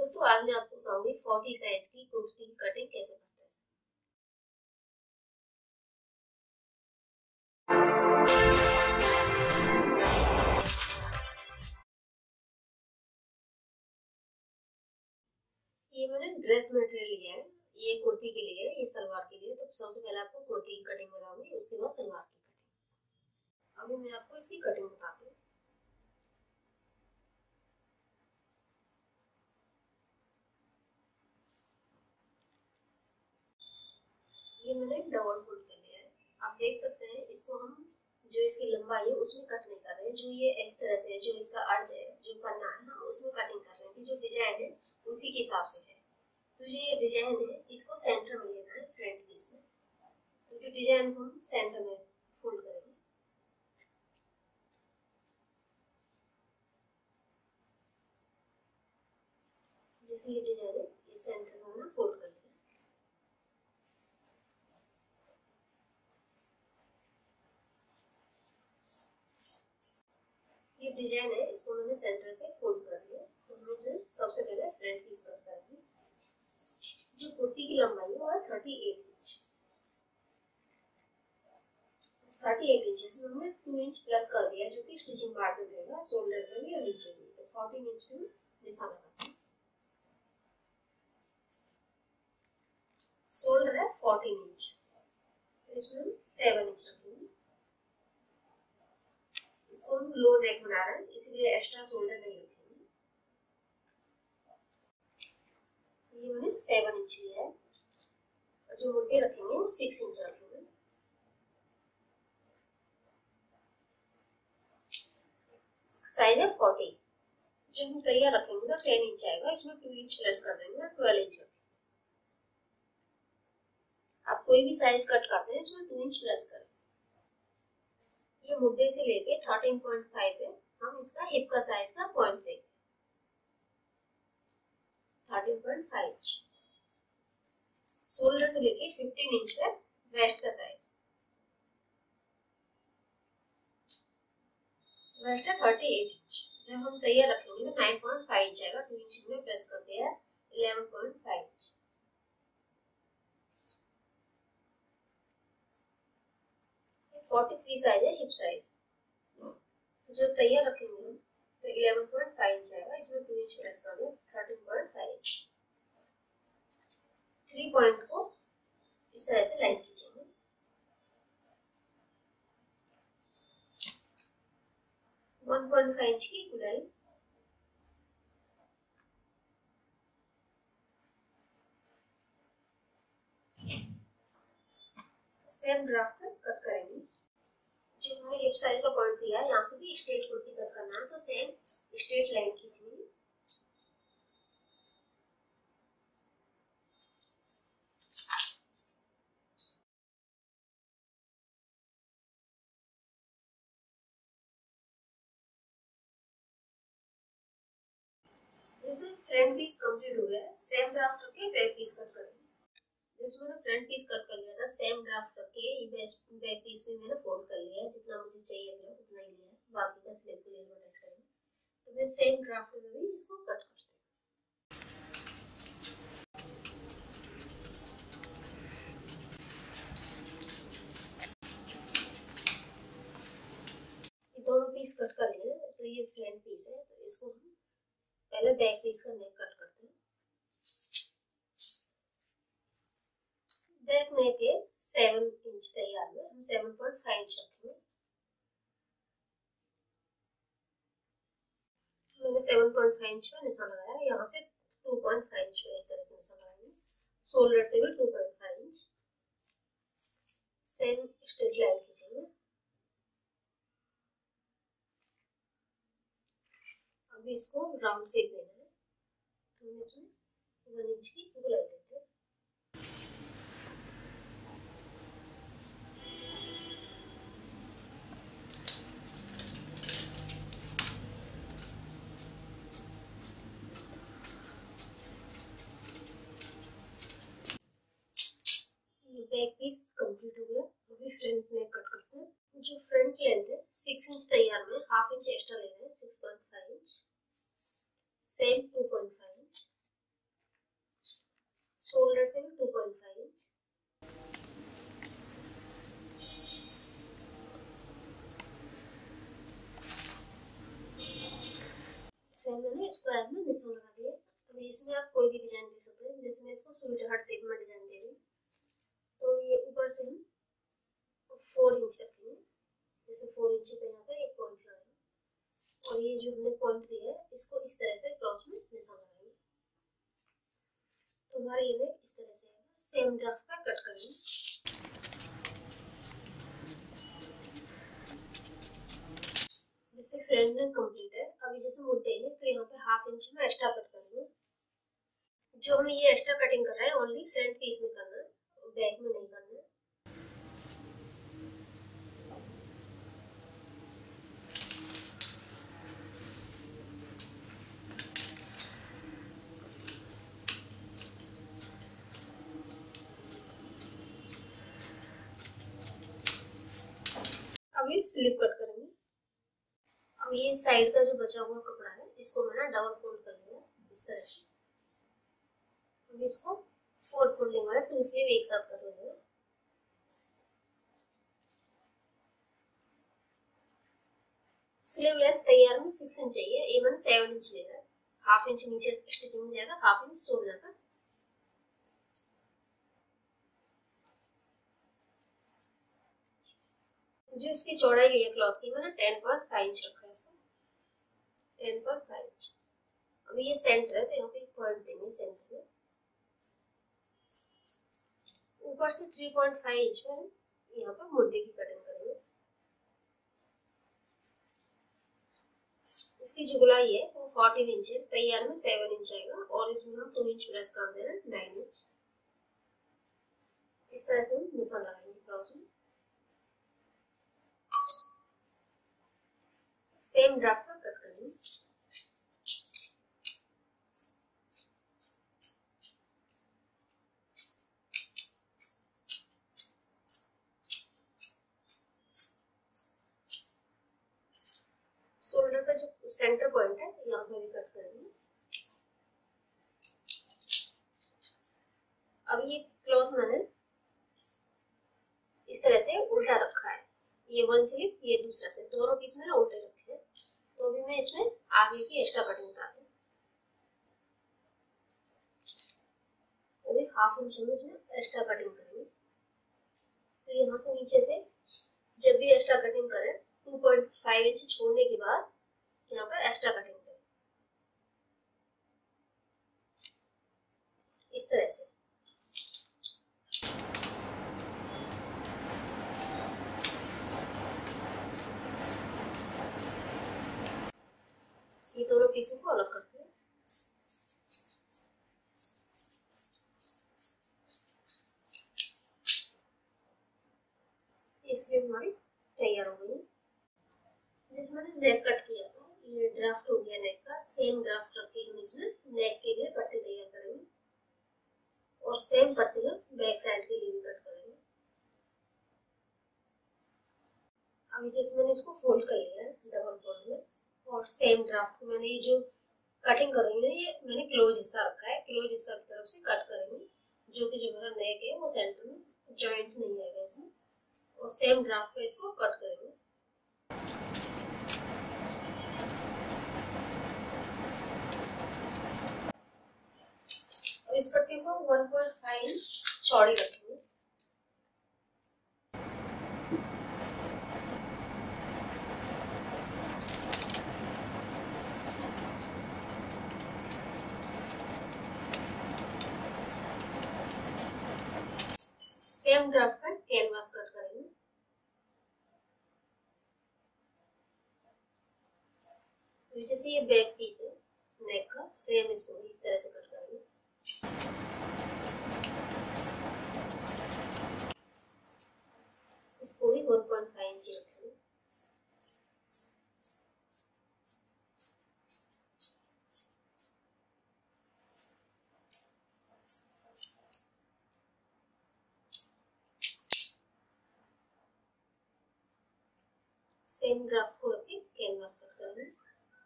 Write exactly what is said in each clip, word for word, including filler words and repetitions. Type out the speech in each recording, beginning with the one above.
दोस्तों आज मैं आपको बताऊंगी चालीस साइज की कुर्ती की कटिंग कैसे करते हैं। ये मैंने ड्रेस मटेरियल लिया है, ये कुर्ती के लिए, ये सलवार के लिए। तो सबसे पहले आपको कुर्ती की कटिंग बताऊंगी, उसके बाद सलवार की कटिंग। अभी मैं आपको इसकी कटिंग बताती हूँ। ये मैंने डबल फोल्ड कर लिया है, आप देख सकते हैं। इसको हम जो इसकी लंबाई है उसमें कट नहीं कर रहे हैं, जो ये इस तरह से जो इसका अर्ज है, जो पन्ना है, हम उसमें कटिंग कर रहे हैं कि जो डिजाइन है उसी के हिसाब से है। तो ये डिजाइन है, इसको सेंटर में लेना है, फ्रंट पीस में। तो जो डिजाइन को हम सेंटर में फोल्ड करेंगे। जैसे ये डिजाइन है, इस सेंटर में हमने फोल्ड कर लिया। ये डिजाइन है, इसको मैंने सेंटर से फोल्ड कर लिया। तो हम इसमें सबसे पहले फ्रंट पीस कट करेंगे। जो कुर्ती की लंबाई है वो है अड़तीस इंच। अड़तीस इंच से हमने दो इंच प्लस कर दिया, जो कि स्टिचिंग मार्जिन रहेगा शोल्डर पे भी और नीचे भी। तो चौदह इंच का निशान लगाते हैं। शोल्डर है चौदह इंच, तो इसमें हम सात इंच रखेंगे। इसको हम लो नेक बना रहे हैं, इसलिए एक्स्ट्रा शोल्डर नहीं रखेंगे। ये मैंने सात इंच लिया है, और जो मुर्गे रखेंगे वो छह इंच रखेंगे। साइज है चालीस। जब हम तैयार रखेंगे तो दस इंच आएगा, इसमें दो इंच प्लस कर देंगे, बारह इंच। आप कोई भी साइज कट करते हैं इसमें दो इंच प्लस करें। ये मुद्दे से लेके तेरह पॉइंट पाँच है, हम इसका हिप का साइज का पॉइंट देंगे तेरह पॉइंट पाँच इंच। शोल्डर से लेके पंद्रह इंच है वेस्ट का साइज। वेस्ट है अड़तीस इंच। जब हम तैयार रखेंगे तो नौ पॉइंट पाँच इंच आएगा, दो इंच में प्लस करते हैं ग्यारह पॉइंट पाँच इंच। तैंतालीस साइज है हिप साइज। तो जब तैयार रखेंगे हम तो ग्यारह पॉइंट पाँच इंच आएगा, इसमें दो इंच प्लस कर दें तेरह पॉइंट पाँच इंच। थ्री पॉइंट को इस तरह से लाइन खींचेंगे। एक पॉइंट पाँच इंच की गुलाई। सेम ड्राफ्ट में कट करेंगे। जो हमने हिप साइज का पॉइंट दिया है, यहाँ से भी स्ट्रेट कुर्ती कट करना है, तो सेम स्ट्रेट लाइन खींचनी है। जैसे फ्रंट पीस कंप्लीट हो गया है, सेम ड्राफ्ट रख के बैक पीस कट करेंगे। जिसमें मैंने फ्रंट पीस कट कर लिया था, सेम ड्राफ्ट रख के ये बैक पीस में मैंने फोल्ड कर लिया है। जितना मुझे चाहिए था उतना ही लिया है, बाकी का स्लिप को लेकर अटैच करेंगे। तो मैं सेम ड्राफ्ट में भी इसको कट करते हैं। ये दोनों पीस कट कर लिए, तो ये फ्रंट पीस है, तो इसको हम पहले बैक पीस का नेक कट करते हैं। बैक नेक है सेवन इंच तैयार में, हम सेवन पॉइंट फाइव इंच रखेंगे। मैंने सेवन पॉइंट फाइव इंच में निशान लगाया, यहाँ से टू पॉइंट फाइव इंच में इस तरह से निशान लगाएंगे। शोल्डर से भी two point five inch same straight line खींचेंगे। अब इसको राउंड शेप देना है, तो हम इसमें वन इंच की गुलाई देते हैं। बैक पीस कंप्लीट हो गया। अभी फ्रंट नेक कट करते हैं। जो फ्रंट लेंथ है सिक्स इंच तैयार में, हाफ इंच एक्स्ट्रा ले रहे हैं, six point five inch same two point five inch. है मैं निशान लगा दिया। अभी इसमें आप कोई भी डिजाइन दे सकते हैं, जैसे मैं इसको स्वीट हार्ट शेप में डिजाइन दे रही हूँ। तो ये ऊपर से हम फोर इंच रखेंगे, जैसे फोर इंच पे यहाँ पे एक पॉइंट लगाएंगे और ये जो हमने पॉइंट दिया है इसको इस तरह से क्रॉस में निशान लगाएंगे। तो हमारा ये नेक इस तरह से आएगा। सेम ड्राफ्ट का कट करेंगे। जैसे फ्रंट नेक कंप्लीट है, अभी जैसे मुड्डे हैं तो यहाँ पे हाफ इंच में एक्स्ट्रा कट करेंगे। जो हमें ये एक्स्ट्रा कटिंग कर रहा है ओनली फ्रंट पीस में करना है, बैक में नहीं करना है। अब ये स्लिप कट करेंगे। अब ये साइड का जो बचा हुआ कपड़ा है इसको मैंने डबल फोल्ड कर लिया इस तरह से। अब इसको फोर फोल्डिंग वाला टू स्लीव एक साथ कर लेंगे। स्लीव लेंथ तैयार में सिक्स इंच चाहिए, ये मैंने सेवन इंच लेना है। हाफ इंच नीचे स्टिचिंग में जाएगा, हाफ इंच शोल्डर पर। जो इसकी चौड़ाई ली है क्लॉथ की मैंने टेन पॉइंट फाइव इंच रखा है इसको, टेन पॉइंट फाइव इंच। अभी ये सेंटर है तो यहाँ पे एक पॉइंट देंगे सेंटर में। ऊपर से थ्री पॉइंट फाइव इंच में यहाँ पर मुड्डे की कटिंग करेंगे। इसकी जो गुलाई है वो फोर्टीन इंच है, तैयार में सेवन इंच आएगा और इसमें हम टू इंच प्रेस कर दे रहे हैं, नाइन इंच। इस तरह से हम निशान लगाएंगे क्रॉस में। सेम ड्राफ्ट पर कट करेंगे। शोल्डर का जो सेंटर पॉइंट है यहाँ पे भी कट करेंगे। अब ये क्लॉथ मैंने इस तरह से उल्टा रखा है, ये वन स्लीव ये दूसरा से, दोनों पीस मैंने उल्टे रखे हैं। तो अभी मैं इसमें आगे की एक्स्ट्रा कटिंग बताती हूँ। अभी हाफ इंच में इसमें एक्स्ट्रा कटिंग करेंगे। तो यहाँ से नीचे से जब भी एक्स्ट्रा कटिंग करें टू पॉइंट फाइव इंच छोड़ने के बाद यहाँ पर एक्स्ट्रा कटिंग करें इस तरह से। ये दोनों पीसों को अलग करते हैं। इसलिए हमारी तैयार हो गई। जिसमें मैंने नेक कट किया था ये ड्राफ्ट हो गया नेक का। सेम ड्राफ्ट रख के हम इसमें नेक के लिए पट्टी तैयार करेंगे और सेम पट्टी हम बैक साइड के लिए भी कट करेंगे। अभी जैसे मैंने इसको फोल्ड कर लिया है डबल फोल्ड में, और सेम ड्राफ्ट को मैंने ये जो कटिंग कर रही हूँ ये मैंने क्लोज हिस्सा रखा है, क्लोज हिस्सा की तरफ से कट करेंगे, जो कि जो मेरा नेक है वो सेंटर में जॉइंट नहीं आएगा इसमें। और सेम ड्राफ्ट पे इसको कट करेंगे। और इस पट्टी को वन पॉइंट फाइव इंच चौड़ी रखेंगे। सेम ड्राफ्ट पर कैनवास कट करेंगे। जैसे ये बैक पीस है नेक का, सेम इसको भी इस तरह से कट करेंगे। इसको भी वन पॉइंट फाइव इंच रखेंगे। सेम ड्राफ्ट को रख के कैनवास कट करना है।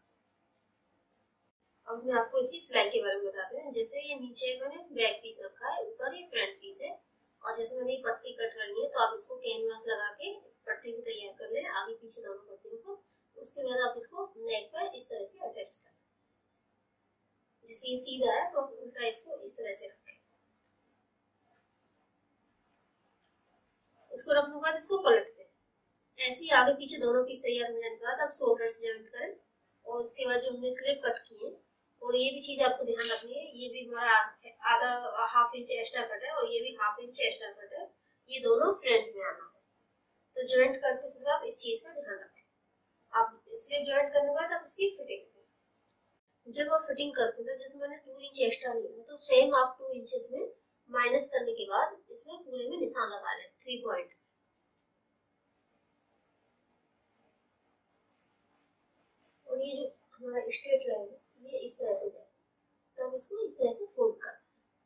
अब मैं आपको इसकी सिलाई के बारे में बताते हैं। जैसे ये नीचे मैंने बैक पीस रखा है, ऊपर ये फ्रंट पीस है, और जैसे मैंने ये पट्टी कट करनी है तो आप इसको कैनवास लगा के पट्टी को तैयार कर लें, आगे पीछे दोनों पट्टियों को। उसके बाद आप इसको नेक पर इस तरह से अटैच करें। जैसे ये सीधा है तो उल्टा इसको इस तरह से रखें। इसको रखने के बाद इसको पलटते हैं। ऐसे ही आगे पीछे दोनों पीस तैयार हो जाने के बाद आप शोल्डर से जॉइंट करें और उसके बाद जो हमने स्लिप कट की है, और ये भी चीज आपको ध्यान रखनी है, ये भी हमारा आधा हाफ इंच एक्स्ट्रा कट है और ये भी हाफ इंच एक्स्ट्रा कट है, ये दोनों फ्रंट में आना है। तो जॉइंट करते समय आप इस चीज का ध्यान रखें। आप स्लिप जॉइंट करने के बाद आप उसकी फिटिंग, जब आप फिटिंग करते हैं तो जैसे मैंने टू इंच एक्स्ट्रा लिया तो सेम आप टू इंचेस में माइनस करने के बाद इसमें पूरे में निशान लगा लें थ्री पॉइंट। और ये जो हमारा स्ट्रेट लाइन है ये इस तरह से जाए, तो हम इसको इस तरह से फोल्ड कर,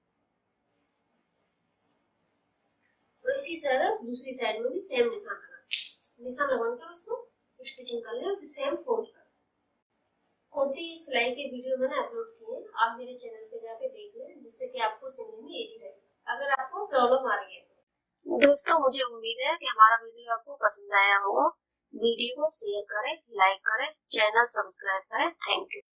और इसी तरह दूसरी साइड में भी सेम निशान लगा निशान लगाने के बाद इसको स्टिचिंग कर लें और सेम फोल्ड कर। कुर्ती सिलाई के वीडियो मैंने अपलोड किए हैं, आप मेरे चैनल पे जाके देख लें, जिससे कि आपको सिलने में इजी रहेगा अगर आपको प्रॉब्लम आ रही है तो। दोस्तों मुझे उम्मीद है कि हमारा वीडियो आपको पसंद आया होगा। वीडियो को शेयर करें, लाइक करें, चैनल सब्सक्राइब करें। Thank you.